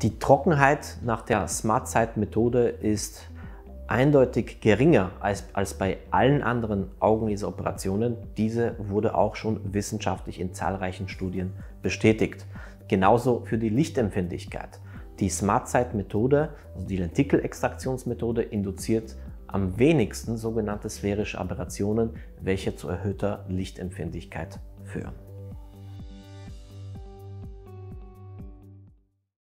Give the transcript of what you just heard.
Die Trockenheit nach der SmartSight-Methode ist eindeutig geringer als bei allen anderen Augenlaseroperationen. Diese wurde auch schon wissenschaftlich in zahlreichen Studien bestätigt. Genauso für die Lichtempfindlichkeit. Die SmartSight-Methode, also die Lentikelextraktionsmethode, induziert am wenigsten sogenannte sphärische Aberrationen, welche zu erhöhter Lichtempfindlichkeit führen.